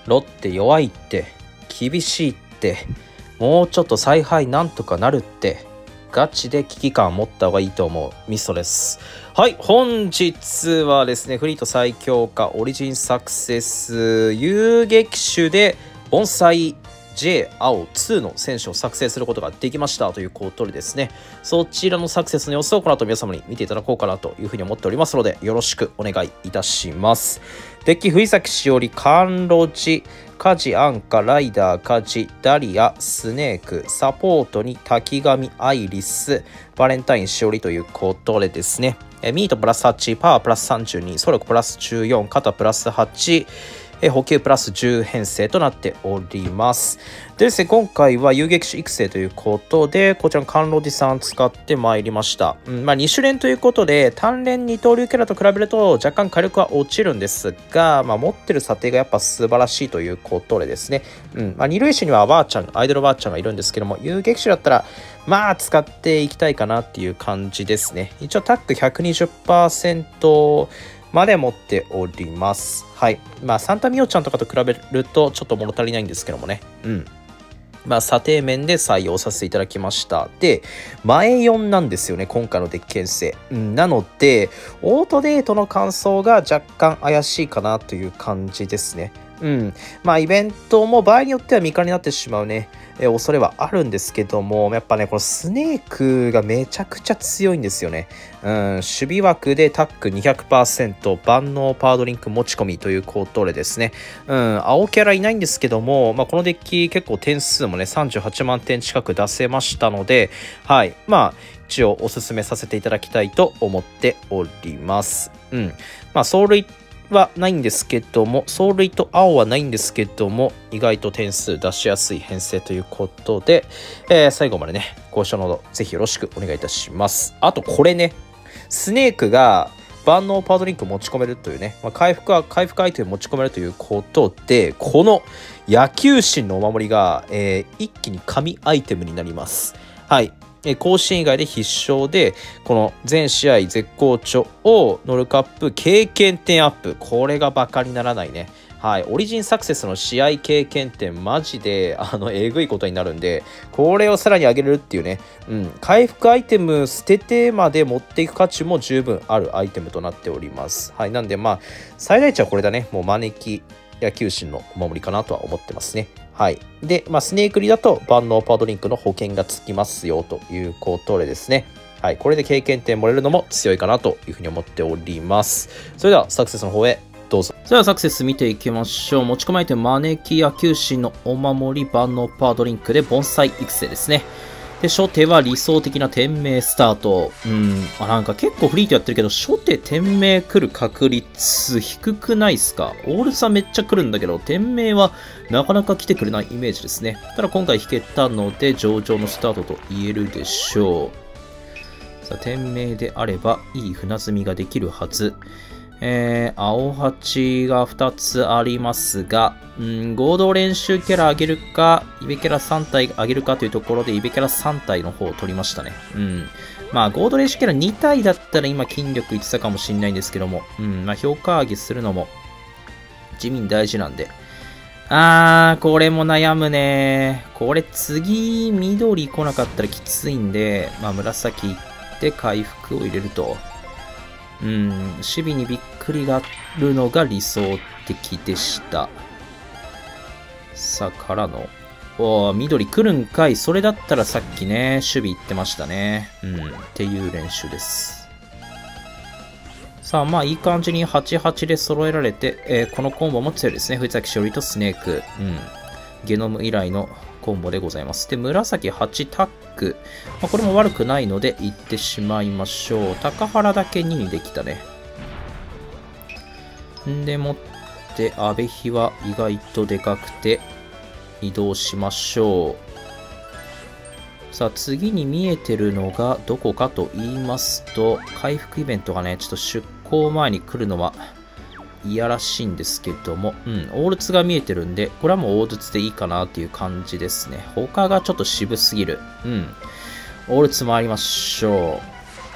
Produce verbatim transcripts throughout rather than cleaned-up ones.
ロッテ弱いって、厳しいって、もうちょっと采配なんとかなるって、ガチで危機感を持った方がいいと思うミストです。はい、本日はですね、フリート最強化オリジンサクセス遊撃手で盆栽 ジェイ 青にの選手を作成することができましたということでですね、そちらのサクセスの様子をこの後皆様に見ていただこうかなというふうに思っておりますので、よろしくお願いいたします。デッキ藤崎しおり、カンロジ、カジアンカ、ライダーカジ、ダリア、スネーク、サポートに滝上アイリス、バレンタインしおりということでですね、ミートプラスはち、パワープラスさんじゅうに、ソ力プラスじゅうよん、肩プラスはち、補給プラスじゅう編成となっております。でですね、今回は遊撃手育成ということで、こちらの甘露寺さん使ってまいりました。うん、まあに種連ということで、単連二刀流キャラと比べると若干火力は落ちるんですが、まあ持ってる査定がやっぱ素晴らしいということでですね、うん、まあ二類手にはワーちゃん、アイドルワーちゃんがいるんですけども、遊撃手だったら、まあ使っていきたいかなっていう感じですね。一応タック ひゃくにじゅっパーセント、まで持っております。はい。まあ、サンタミオちゃんとかと比べるとちょっと物足りないんですけどもね。うん。まあ、査定面で採用させていただきました。で、前よんなんですよね、今回のデッキ編成。うん、なので、オートデートの感想が若干怪しいかなという感じですね。うん。まあ、イベントも場合によっては未可になってしまうね、え恐れはあるんですけども、やっぱね、このスネークがめちゃくちゃ強いんですよね。うん、守備枠でタック にひゃくパーセント、万能パワードリンク持ち込みということでですね、うん、青キャラいないんですけども、まあ、このデッキ結構点数もね、さんじゅうはちまんてん近く出せましたので、はい、まあ、一応おすすめさせていただきたいと思っております。うん。まあ、走塁はないんですけども、走塁と青はないんですけども、意外と点数出しやすい編成ということで、えー、最後までね、ご視聴のほどぜひよろしくお願いいたします。あとこれね、スネークが万能パワードリンク持ち込めるというね、まあ、回復は回復アイテム持ち込めるということで、この野球神のお守りが、えー、一気に神アイテムになります。はい。甲子園以外で必勝で、この全試合絶好調をノルカップ経験点アップ。これがバカにならないね。はい。オリジンサクセスの試合経験点、マジで、あの、えぐいことになるんで、これをさらに上げれるっていうね、うん。回復アイテム捨ててまで持っていく価値も十分あるアイテムとなっております。はい。なんで、まあ、最大値はこれだね。もう招き野球神のお守りかなとは思ってますね。はい。で、まあ、スネークリだと万能パワードリンクの保険がつきますよということでですね。はい。これで経験点もらえるのも強いかなというふうに思っております。それではサクセスの方へどうぞ。それではサクセス見ていきましょう。持ち込まれて招き野球神のお守り万能パワードリンクで盆栽育成ですね。で、初手は理想的な天命スタート。うん。あ、なんか結構フリートやってるけど、初手天命来る確率低くないっすか？オールさめっちゃ来るんだけど、天命はなかなか来てくれないイメージですね。ただ今回引けたので、上々のスタートと言えるでしょう。さあ、天命であれば、いい船積みができるはず。えー、青八がふたつありますが、うん、合同練習キャラ上げるか、イベキャラさん体上げるかというところで、イベキャラさん体の方を取りましたね。うん。まあ、合同練習キャラに体だったら今筋力いってたかもしれないんですけども、うん、まあ、評価上げするのも地味に大事なんで。あー、これも悩むね。これ次、緑来なかったらきついんで、まあ、紫行って回復を入れると。うん、守備にびっくりがあるのが理想的でした。さあ、からの。おー、緑来るんかい。それだったらさっきね、守備行ってましたね。うん、っていう練習です。さあ、まあ、いい感じにはちはちで揃えられて、えー、このコンボも強いですね。藤崎しおりとスネーク。うん。ゲノム以来のコンボでございます。で、紫はちタック。まあ、これも悪くないので、行ってしまいましょう。高原だけににできたね。んでもって、阿部比は意外とでかくて、移動しましょう。さあ、次に見えてるのがどこかと言いますと、回復イベントがね、ちょっと出航前に来るのは、いやらしいんですけども、うん、オールツが見えてるんで、これはもう大筒でいいかなっていう感じですね。他がちょっと渋すぎる。うん。オールツ回りましょ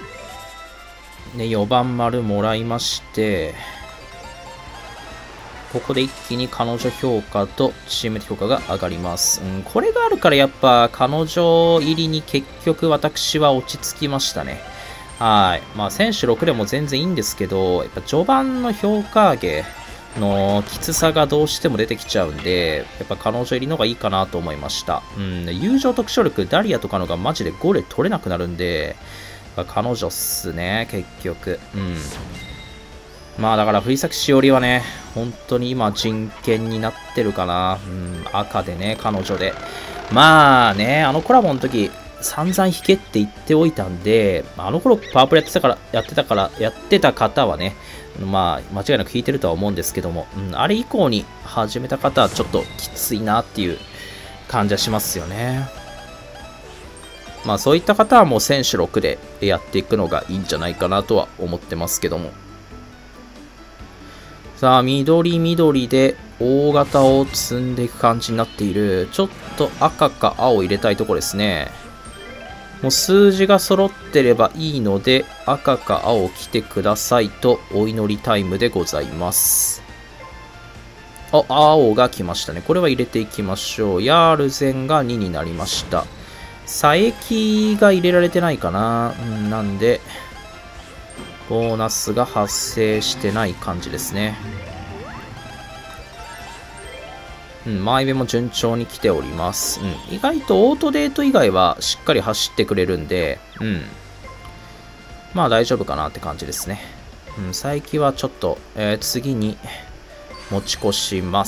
う。ね、よばん丸もらいまして、 ここで一気に彼女評価とチーム評価が上がります。うん、これがあるからやっぱ彼女入りに結局私は落ち着きましたね。はい。まあ選手ろくでも全然いいんですけど、やっぱ序盤の評価上げのきつさがどうしても出てきちゃうんで、やっぱ彼女入りの方がいいかなと思いました。うん、友情特殊力、ダリアとかのがマジでごレ取れなくなるんで、彼女っすね、結局。うん。まあだから藤崎しおりはね、本当に今人権になってるかな。うん、赤でね、彼女で。まあね、あのコラボの時、散々引けって言っておいたんで、あの頃パワープレやってたから、やってたから、やってた方はね、まあ間違いなく引いてるとは思うんですけども、うん、あれ以降に始めた方はちょっときついなっていう感じはしますよね。まあそういった方はもう選手ろくでやっていくのがいいんじゃないかなとは思ってますけども。さあ、緑緑で大型を積んでいく感じになっている。ちょっと赤か青入れたいところですね。もう数字が揃ってればいいので、赤か青来てくださいとお祈りタイムでございます。あ、青が来ましたね。これは入れていきましょう。ヤールゼンがにになりました。佐伯が入れられてないかな。うん、なんで、ボーナスが発生してない感じですね。うん、前目も順調に来ております。うん、意外とオートデート以外はしっかり走ってくれるんで、うん。まあ大丈夫かなって感じですね。うん、佐伯はちょっと、えー、次に持ち越します。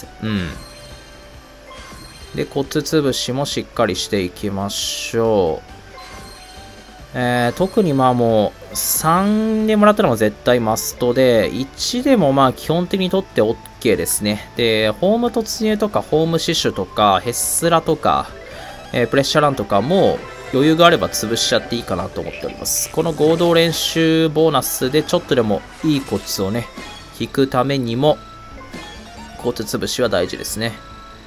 うん。で、骨潰しもしっかりしていきましょう。えー、特にまあもうさんでもらったのも絶対マストで、いちでもまあ基本的にとって OK ですね。で、ホーム突入とかホーム死守とかヘッスラとか、えー、プレッシャーランとかも余裕があれば潰しちゃっていいかなと思っております。この合同練習ボーナスでちょっとでもいいコツをね、引くためにも骨潰しは大事ですね。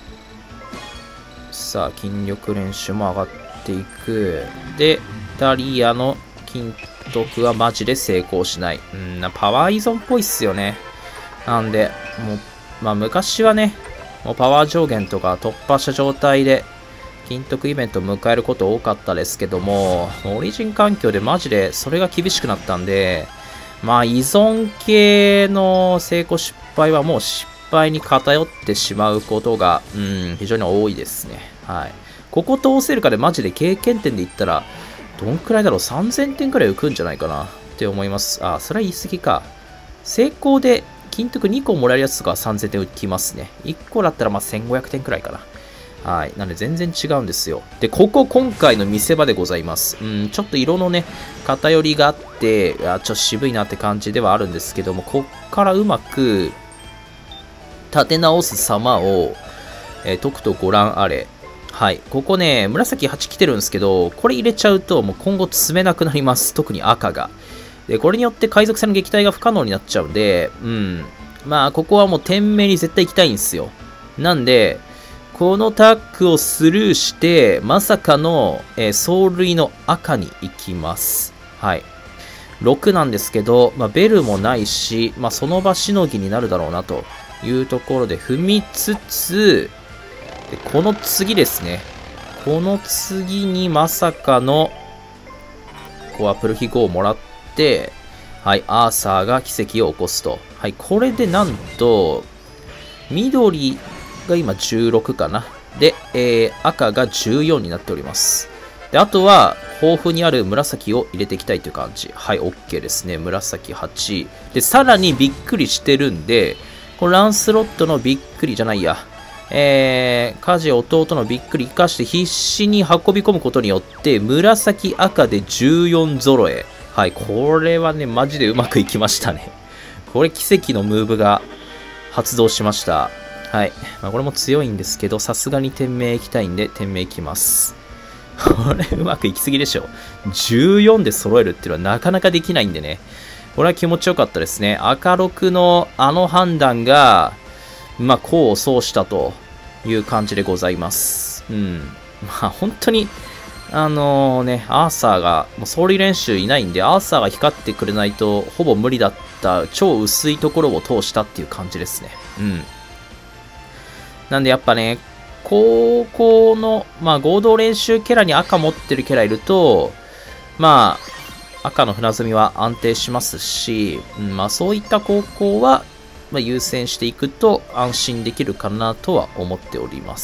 さあ、筋力練習も上がっていく。で、ダリアの筋トはマジで成功しない。うん、パワー依存っぽいっすよね。なんで、もう、まあ昔はね、もうパワー上限とか突破した状態で、筋トイベントを迎えること多かったですけども、オリジン環境でマジでそれが厳しくなったんで、まあ依存系の成功失敗はもう失敗に偏ってしまうことが、うん、非常に多いですね。はい。ここ通せるかでマジで経験点で言ったら、どんくらいだろう ?さんぜんてんくらい浮くんじゃないかなって思います。あ、それは言い過ぎか。成功で金徳にこもらえるやつとかさんぜんてん浮きますね。いっこだったらまあせんごひゃくてんくらいかな。はい。なので全然違うんですよ。で、ここ今回の見せ場でございます。うん、ちょっと色のね、偏りがあって、あ、ちょっと渋いなって感じではあるんですけども、こっからうまく立て直す様を、えー、とくとご覧あれ。はい。ここね、紫はち来てるんですけど、これ入れちゃうと、もう今後積めなくなります。特に赤が。で、これによって海賊船の撃退が不可能になっちゃうんで、うん。まあ、ここはもう天命に絶対行きたいんですよ。なんで、このタックをスルーして、まさかの、えー、走塁の赤に行きます。はい。ろくなんですけど、まあ、ベルもないし、まあ、その場しのぎになるだろうなというところで踏みつつ、でこの次ですね。この次にまさかの、こうアプルヒゴをもらって、はい、アーサーが奇跡を起こすと。はい、これでなんと、緑が今じゅうろくかな。で、えー、赤がじゅうよんになっております。で、あとは、豊富にある紫を入れていきたいという感じ。はい、OK ですね。紫はち。で、さらにびっくりしてるんで、このランスロットのびっくりじゃないや。えー、家事弟のびっくり生かして必死に運び込むことによって、紫赤でじゅうよん揃え。はい、これはね、マジでうまくいきましたね。これ奇跡のムーブが発動しました。はい。まあ、これも強いんですけど、さすがに天命行きたいんで、天命行きます。これうまくいきすぎでしょ。じゅうよんで揃えるっていうのはなかなかできないんでね。これは気持ちよかったですね。赤ろくのあの判断が、まあ、功を奏したという感じでございます。うん。まあ、本当に、 あのね、アーサーが、もう走塁練習いないんで、アーサーが光ってくれないと、ほぼ無理だった超薄いところを通したっていう感じですね。うん。なんでやっぱね、高校の、まあ合同練習キャラに赤持ってるキャラいると、まあ、赤の船積みは安定しますし、うん、まあそういった高校は、まあ、優先していくと安心できるかなとは思っております。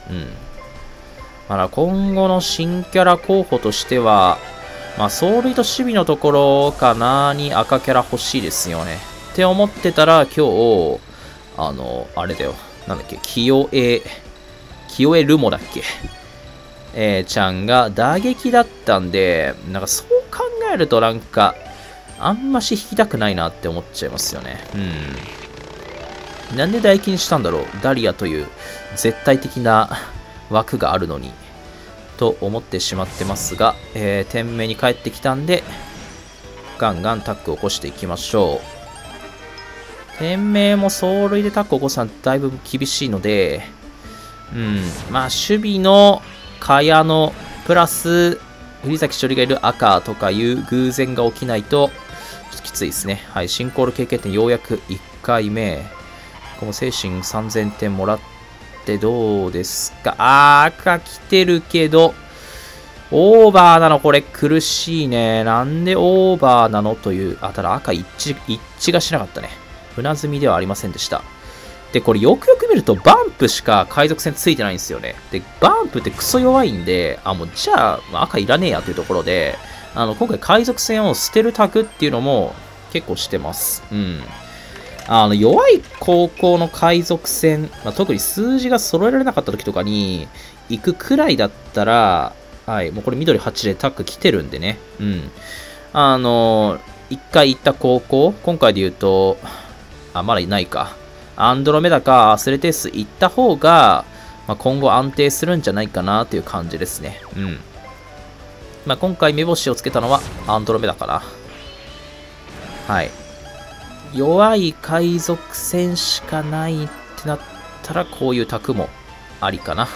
うん。まだ今後の新キャラ候補としては、まあ、走塁と守備のところかなに赤キャラ欲しいですよね。って思ってたら今日、あの、あれだよ。なんだっけ、清江、清江ルモだっけ。えー、ちゃんが打撃だったんで、なんかそう考えるとなんか、あんまし引きたくないなって思っちゃいますよね。うん。なんで代金したんだろう。ダリアという絶対的な枠があるのに。と思ってしまってますが、えー、店名に帰ってきたんで、ガンガンタックを起こしていきましょう。店名も走塁でタックを起こすのはだいぶ厳しいので、うん、まあ守備の茅野プラス藤崎処理がいる赤とかいう偶然が起きないとちょっときついですね。はい、新コール経験点ようやくいっかいめ。この精神さんぜんてんもらってどうですか。あー、赤来てるけど、オーバーなのこれ苦しいね。なんでオーバーなのという、あ、ただ赤一致、一致がしなかったね。船積みではありませんでした。で、これよくよく見るとバンプしか海賊船ついてないんですよね。で、バンプってクソ弱いんで、あ、もうじゃあ赤いらねえやというところで、あの、今回海賊船を捨てるタグっていうのも結構してます。うん。あの、弱い高校の海賊船、まあ、特に数字が揃えられなかった時とかに行くくらいだったら、はい、もうこれ緑はちでタック来てるんでね。うん。あの、一回行った高校、今回で言うと、あ、まだいないか。アンドロメダかアスレテス行った方が、まあ、今後安定するんじゃないかなという感じですね。うん。まあ、今回目星をつけたのはアンドロメダかな。はい。弱い海賊船しかないってなったら、こういうタクもありかな。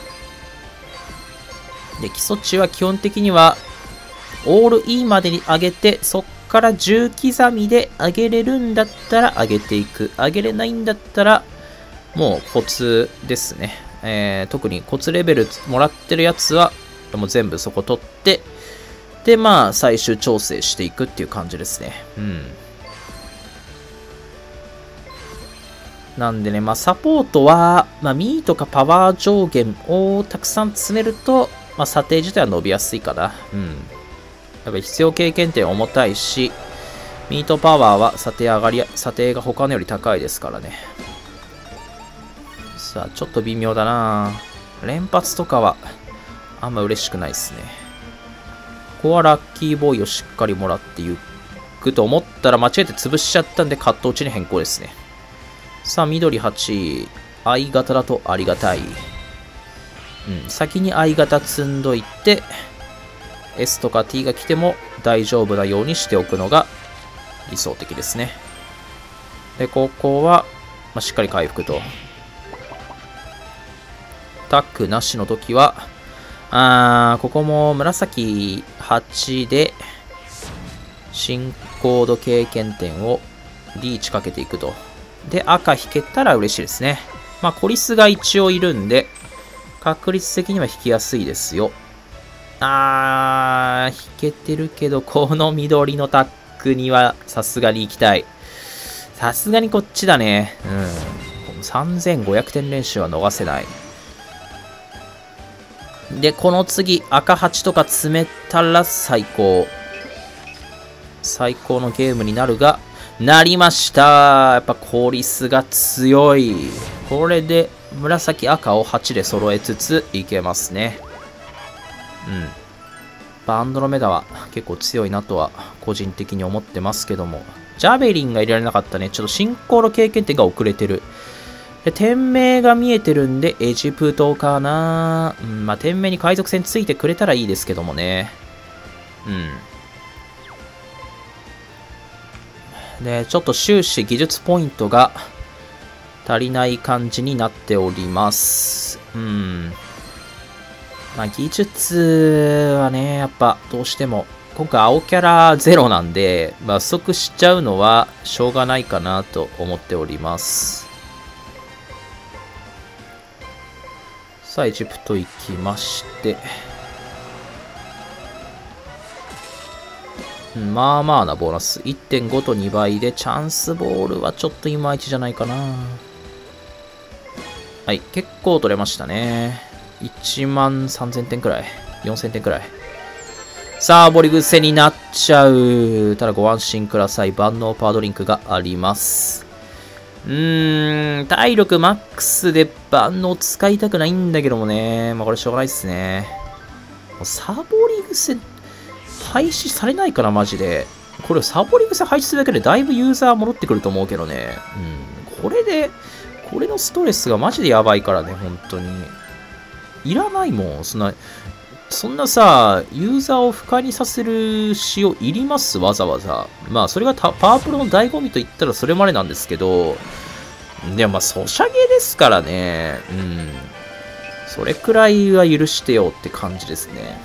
で、基礎値は基本的には、オール E までに上げて、そっからじゅう刻みで上げれるんだったら上げていく。上げれないんだったら、もうコツですね。えー、特にコツレベルもらってるやつは、もう全部そこ取って、で、まあ、最終調整していくっていう感じですね。うん。なんでね、まあ、サポートは、まあ、ミーとかパワー上限をたくさん詰めると、まあ、査定自体は伸びやすいかな。うん。やっぱり必要経験点重たいし、ミートパワーは査定上がり、査定が他のより高いですからね。さあ、ちょっと微妙だな。連発とかは、あんま嬉しくないですね。ここはラッキーボーイをしっかりもらっていくと思ったら間違えて潰しちゃったんで、カット落ちに変更ですね。さあ、緑はち。相型だとありがたい。うん、先に相型積んどいて、S とか T が来ても大丈夫なようにしておくのが理想的ですね。で、ここは、まあ、しっかり回復と。タックなしの時は、あー、ここも紫はちで、新コード経験点をリーチかけていくと。で、赤引けたら嬉しいですね。まあ、コリスが一応いるんで、確率的には引きやすいですよ。あー、引けてるけど、この緑のタックにはさすがに行きたい。さすがにこっちだね。うん。さんぜんごひゃくてん練習は逃せない。で、この次、赤はちとか詰めたら最高。最高のゲームになるが、なりました。やっぱコリスが強い。これで紫赤をはちで揃えつついけますね。うん。バンドロメダは結構強いなとは個人的に思ってますけども。ジャベリンが入れられなかったね。ちょっと進行の経験点が遅れてる。で、店名が見えてるんでエジプトかな。うん、まあ店名に海賊船ついてくれたらいいですけどもね。うん。で、ちょっと終始技術ポイントが足りない感じになっております。うん。 まあ、技術はね、やっぱどうしても、今回青キャラゼロなんで、まあ、不足しちゃうのはしょうがないかなと思っております。さあ、エジプト行きまして。まあまあなボーナス。いってんご とにばいで、チャンスボールはちょっといまいちじゃないかな。はい、結構取れましたね。いちまんさんぜんてんくらい。よんせんてんくらい。さあ、ボリ癖になっちゃう。ただご安心ください。万能パワードリンクがあります。うーん、体力マックスで万能使いたくないんだけどもね。まあこれしょうがないっすね。サボり癖、廃止されないかな、マジで。これサボり癖廃止するだけでだいぶユーザー戻ってくると思うけどね。うん。これで、これのストレスがマジでやばいからね、本当に。いらないもん、そんな。そんなさ、ユーザーを不快にさせる仕様いりますわざわざ。まあ、それがパワープロの醍醐味と言ったらそれまでなんですけど、でもまあ、ソシャゲですからね。うん。それくらいは許してよって感じですね。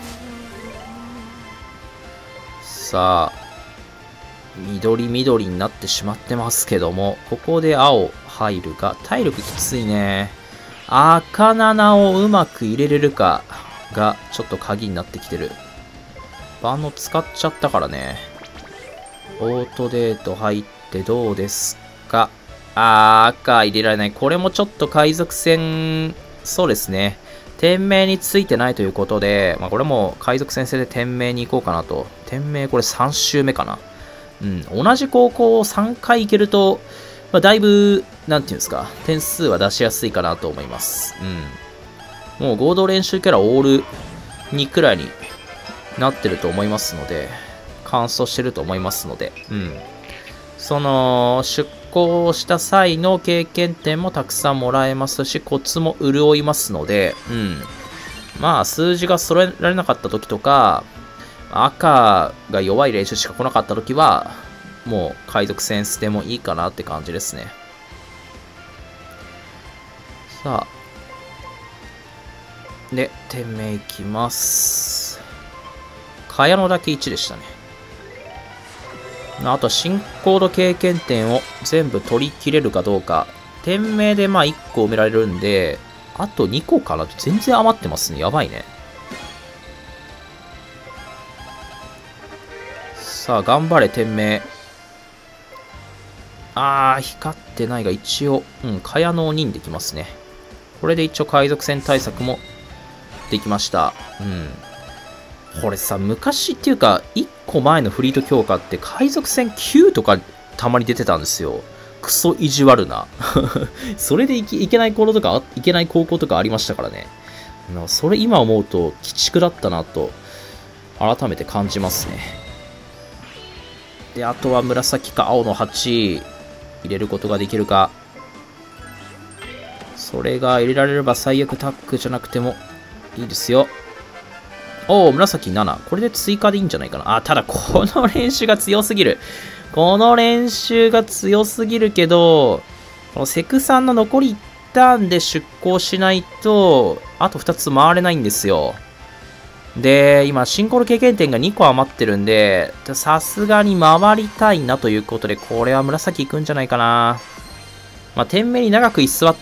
さあ、緑緑になってしまってますけども、ここで青入るが、体力きついね。赤ななをうまく入れれるかが、ちょっと鍵になってきてる。万能使っちゃったからね。オートデート入ってどうですか？あー、赤入れられない。これもちょっと海賊船、そうですね。店名についてないということで、まあこれも海賊先生で店名に行こうかなと。店名これさん周目かな。うん。同じ高校をさんかい行けると、まあだいぶ、なんていうんですか、点数は出しやすいかなと思います。うん。もう合同練習キャラオールにくらいになってると思いますので、完走してると思いますので、うん。その、出航した際の経験点もたくさんもらえますし、コツも潤いますので、うん。まあ、数字が揃えられなかった時とか、赤が弱い練習しか来なかった時は、もう海賊船捨てもいいかなって感じですね。さあ。で、店名いきます。茅野だけいちでしたね。あとは新コード経験点を全部取り切れるかどうか。店名でまあいっこ埋められるんで、あとにこかな。全然余ってますね。やばいね。さあ、頑張れ、店名。あー、光ってないが一応、うん、茅野にできますね。これで一応海賊船対策もできました。うん。これさ、昔っていうか、いっこまえのフリート強化って海賊船きゅうとかたまに出てたんですよ。クソ意地悪な。それでいけ、いけない頃とか、いけない高校とかありましたからね。それ今思うと、鬼畜だったなと、改めて感じますね。で、あとは紫か青のはち、入れることができるか。それが入れられれば最悪タックじゃなくてもいいですよ。おお、紫なな。これで追加でいいんじゃないかな。あ、ただこの練習が強すぎる。この練習が強すぎるけど、このセクさんの残りいちターンで出航しないと、あとふたつ回れないんですよ。で、今、新コール経験点がにこ余ってるんで、さすがに回りたいなということで、これは紫いくんじゃないかな。まあ、店名に長く居座って、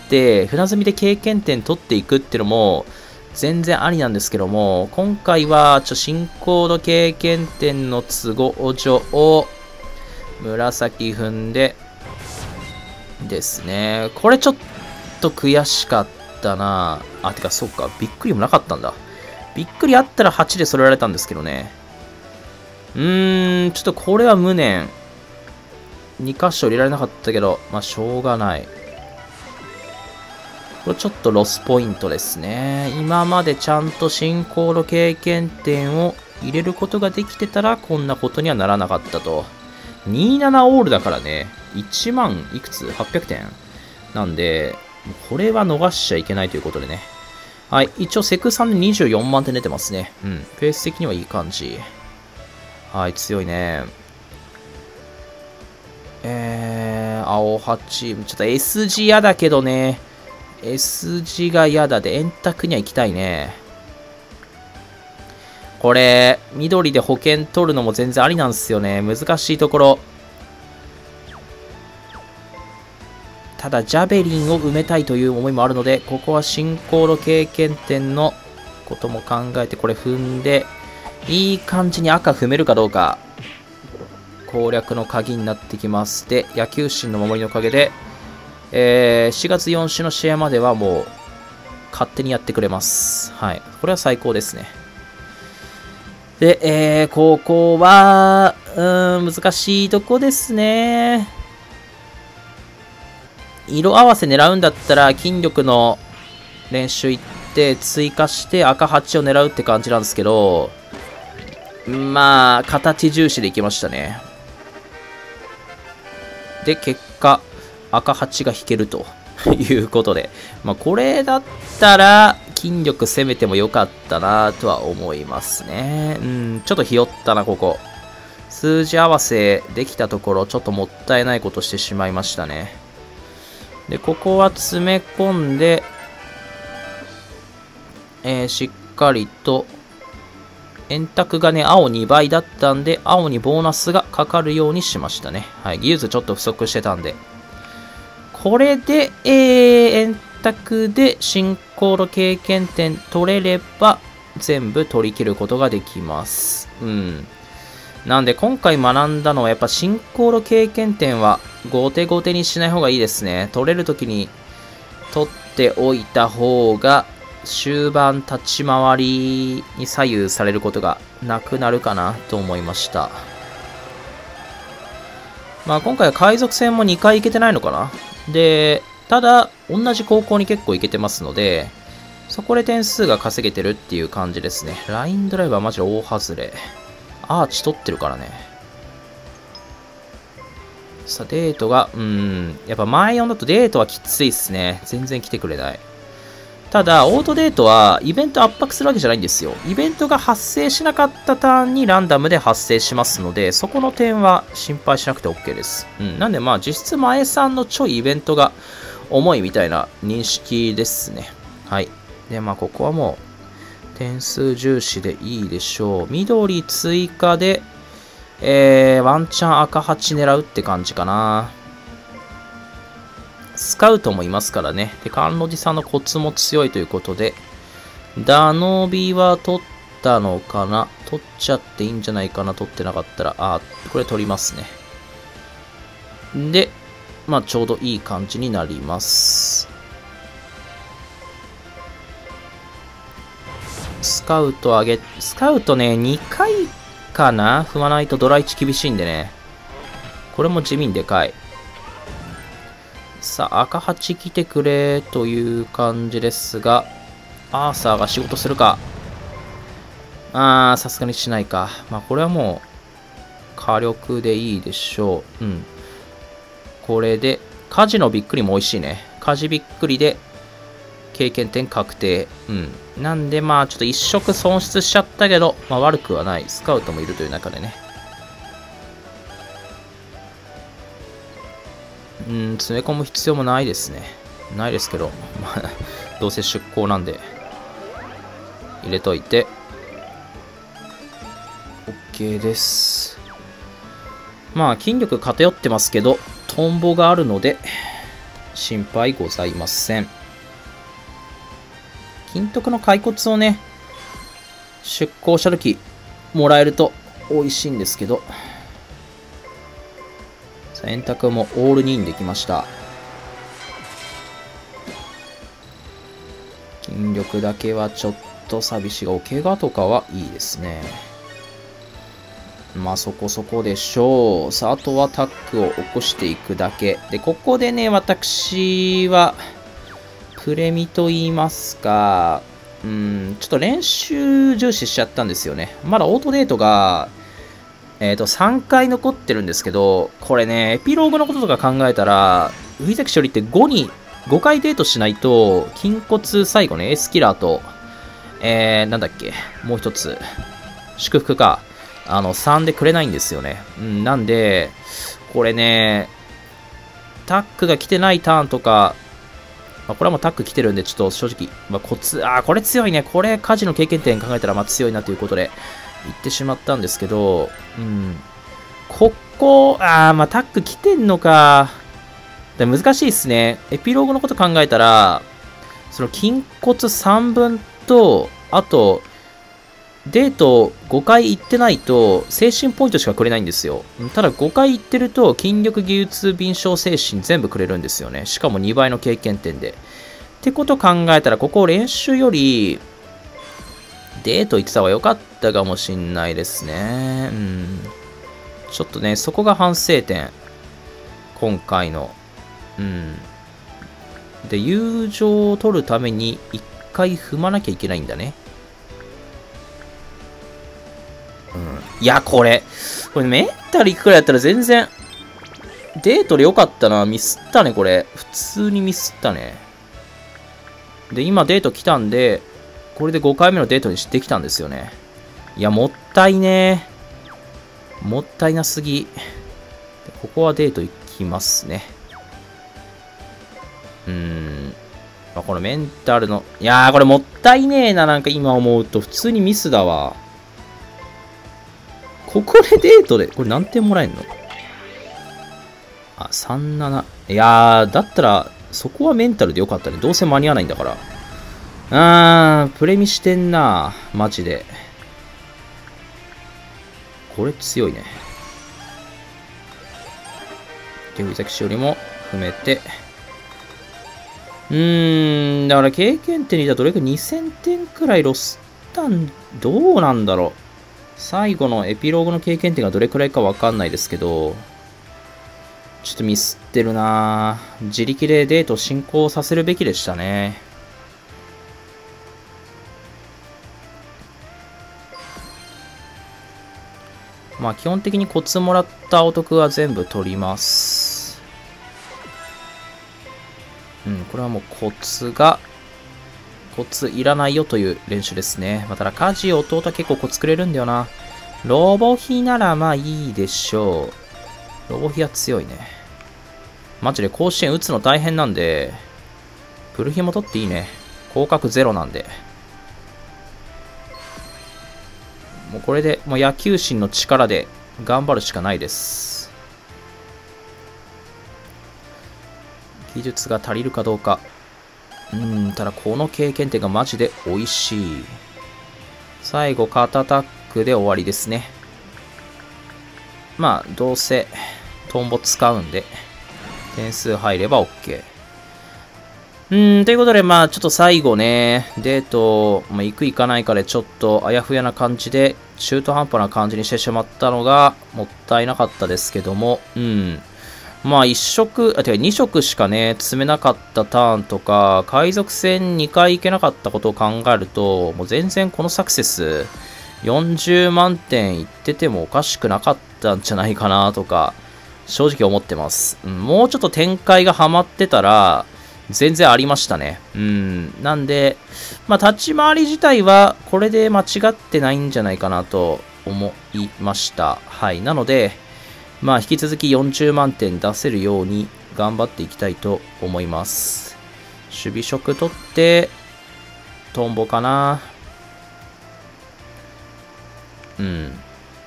船積みで経験点取っていくっていうのも、全然ありなんですけども、今回は、ちょ、新コード経験点の都合上、紫踏んで、ですね。これちょっと悔しかったな。あ、てか、そっか、びっくりもなかったんだ。びっくりあったらはちで揃えられたんですけどね。うーん、ちょっとこれは無念。に箇所入れられなかったけど、まあ、しょうがない。これちょっとロスポイントですね。今までちゃんと新コード経験点を入れることができてたら、こんなことにはならなかったと。にじゅうななオールだからね、いちまんいくつ ?はっぴゃく 点なんで、これは逃しちゃいけないということでね。はい。一応、セクさんでにじゅうよんまん点出てますね。うん。ペース的にはいい感じ。はい、強いね。えー、青はち。ちょっと S 字嫌だけどね。S 字が嫌だで、円卓には行きたいね。 これ、緑で保険取るのも全然ありなんですよね。難しいところ。ただ、ジャベリンを埋めたいという思いもあるので、ここは進行路経験点のことも考えて、これ踏んで、いい感じに赤踏めるかどうか、攻略の鍵になってきます。で、野球心の守りのおかげで、えー、しがつよん週の試合まではもう、勝手にやってくれます。はい。これは最高ですね。で、えー、ここは、うーん、難しいとこですね。色合わせ狙うんだったら、筋力の練習行って追加して赤はちを狙うって感じなんですけど、まあ、形重視でいきましたね。で、結果、赤はちが引けるということで、まあ、これだったら、筋力攻めてもよかったなとは思いますね。うん、ちょっとひよったな、ここ。数字合わせできたところ、ちょっともったいないことしてしまいましたね。で、ここは詰め込んで、えー、しっかりと、円卓がね、青にばいだったんで、青にボーナスがかかるようにしましたね。はい、技術ちょっと不足してたんで。これで、えー、円卓で進行路経験点取れれば、全部取り切ることができます。うん。なんで、今回学んだのは、やっぱ進行路経験点は、後手後手にしない方がいいですね。取れるときに取っておいた方が、終盤立ち回りに左右されることがなくなるかなと思いました。まあ今回は海賊戦もにかい行けてないのかな。で、ただ同じ高校に結構行けてますので、そこで点数が稼げてるっていう感じですね。ラインドライバーマジ大外れ。アーチ取ってるからね。さあデートが、うーん、やっぱ前よんだとデートはきついっすね。全然来てくれない。ただ、オートデートはイベント圧迫するわけじゃないんですよ。イベントが発生しなかったターンにランダムで発生しますので、そこの点は心配しなくて OK です。うん。なんで、まあ、実質前さんのちょいイベントが重いみたいな認識ですね。はい。で、まあ、ここはもう、点数重視でいいでしょう。緑追加で、えー、ワンチャン赤はち狙うって感じかな。スカウトもいますからね。で、甘露寺さんのコツも強いということで、ダノビは取ったのかな？取っちゃっていいんじゃないかな？取ってなかったら。あ、これ取りますね。で、まあちょうどいい感じになります。スカウト上げ、スカウトね、にかいかな？踏まないとドラいち厳しいんでね。これも地味にでかい。さあ、赤はち来てくれという感じですが、アーサーが仕事するか。あー、さすがにしないか。まあ、これはもう、火力でいいでしょう。うん。これで、火事のびっくりも美味しいね。火事びっくりで、経験点確定。うん。なんで、まあ、ちょっと一色損失しちゃったけど、まあ、悪くはない。スカウトもいるという中でね。うん、詰め込む必要もないですね。ないですけど、まあ、どうせ出向なんで、入れといて、OK です。まあ、筋力偏ってますけど、トンボがあるので、心配ございません。金徳の骸骨をね、出向したとき、もらえると美味しいんですけど、円卓もオールにできました。筋力だけはちょっと寂しいが、お怪我とかはいいですね。まあそこそこでしょう。さあ、あとはタックを起こしていくだけ。で、ここでね、私は、プレミと言いますか、うん、ちょっと練習重視しちゃったんですよね。まだオートデートが、えっと、さんかい残ってるんですけど、これね、エピローグのこととか考えたら、藤崎しおりってごに、ごかいデートしないと、筋骨最後ね、エースキラーと、えー、なんだっけ、もう一つ、祝福か、あの、さんでくれないんですよね。うん、なんで、これね、タックが来てないターンとか、 まあ、これはもうタック来てるんで、ちょっと正直、まあ、コツ、あー、これ強いね。これ、家事の経験点考えたら、まあ強いなということで、言ってしまったんですけど、うん。ここ、あー、まあタック来てんのか。で難しいっすね。エピローグのこと考えたら、その筋骨さんぶんと、あと、デートごかい行ってないと、精神ポイントしかくれないんですよ。ただごかい行ってると、筋力技術敏捷精神全部くれるんですよね。しかもにばいの経験点で。ってこと考えたら、ここ練習より、デート行ってた方が良かったかもしんないですね。うん。ちょっとね、そこが反省点。今回の。うん。で、友情を取るために、一回踏まなきゃいけないんだね。うん、いや、これ、これメンタルいくくらいやったら全然、デートでよかったな。ミスったね、これ。普通にミスったね。で、今デート来たんで、これでごかいめのデートにしてきたんですよね。いや、もったいねー。もったいなすぎ。ここはデート行きますね。うーん。まあ、このメンタルの、いやー、これもったいねえな。なんか今思うと、普通にミスだわ。ここでデートで、これ何点もらえんの？あ、さんじゅうなな。いやー、だったら、そこはメンタルでよかったね。どうせ間に合わないんだから。あー、プレミしてんな。マジで。これ強いね。手振崎しおりも踏めて。うーん、だから経験点にいたらどれかにせんてんくらいロスったん、どうなんだろう。最後のエピローグの経験点がどれくらいかわかんないですけど、ちょっとミスってるなぁ。自力でデート進行させるべきでしたね。まあ基本的にコツもらったお得は全部取ります。うん、これはもうコツが、コツいらないよという練習ですね。まあ、ただ、家事弟は結構コツくれるんだよな。ロボヒならまあいいでしょう。ロボヒは強いね。マジで甲子園打つの大変なんで、プルヒも取っていいね。広角ゼロなんで。もうこれで、もう野球心の力で頑張るしかないです。技術が足りるかどうか。うん、ただこの経験点がマジで美味しい。最後、肩タックで終わりですね。まあ、どうせ、トンボ使うんで、点数入れば OK。うーん、ということで、まあ、ちょっと最後ね、デート、まあ、行く行かないかでちょっとあやふやな感じで、中途半端な感じにしてしまったのが、もったいなかったですけども、うん。まあ、一色、あ、てか二色しかね、積めなかったターンとか、海賊戦にかい行けなかったことを考えると、もう全然このサクセス、よんじゅうまんてんいっててもおかしくなかったんじゃないかなとか、正直思ってます。うん、もうちょっと展開がハマってたら、全然ありましたね。うん。なんで、まあ、立ち回り自体は、これで間違ってないんじゃないかなと思いました。はい。なので、まあ、引き続きよんじゅうまんてん出せるように頑張っていきたいと思います。守備職取って、トンボかな。うん。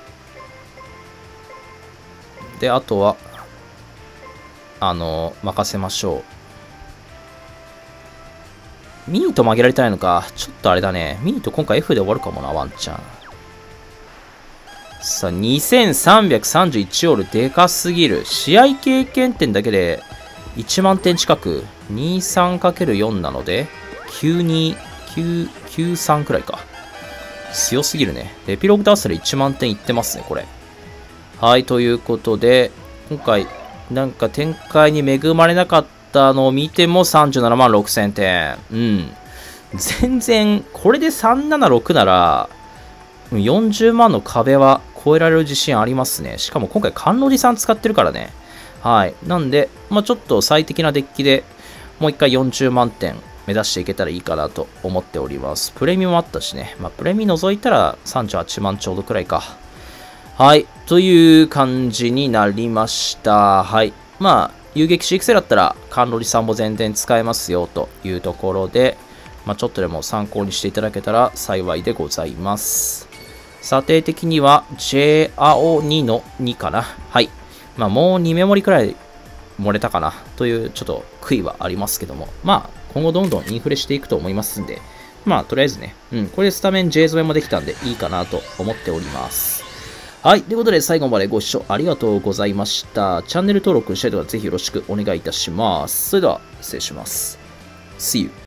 で、あとは、あの、任せましょう。ミート曲げられたいのか。ちょっとあれだね。ミート今回 F で終わるかもな、ワンチャン。さあ、にせんさんびゃくさんじゅういちオールでかすぎる。試合経験点だけでいちまんてん近く。にじゅうさんかけるよん なので、きゅうじゅうに、きゅうじゅうさんくらいか。強すぎるね。エピローグダースでいちまんてんいってますね、これ。はい、ということで、今回、なんか展開に恵まれなかったのを見てもさんじゅうななまんろくせんてん。うん。全然、これでさんびゃくななじゅうろくなら、よんじゅうまんの壁は超えられる自信ありますね。しかも今回、甘露寺さん使ってるからね。はい。なんで、まあちょっと最適なデッキでもう一回よんじゅうまんてん目指していけたらいいかなと思っております。プレミもあったしね。まあプレミ除いたらさんじゅうはちまんちょうどくらいか。はい。という感じになりました。はい。まあ、 遊撃士育成だったら、カンロリさんも全然使えますよというところで、まあ、ちょっとでも参考にしていただけたら幸いでございます。査定的には J 青にのにかな。はい。まあ、もうにメモリくらい漏れたかなというちょっと悔いはありますけども、まあ、今後どんどんインフレしていくと思いますんで、まあ、とりあえずね、うん、これでスタメン J 添えもできたんでいいかなと思っております。はい。ということで、最後までご視聴ありがとうございました。チャンネル登録したいとかぜひよろしくお願いいたします。それでは、失礼します。See you.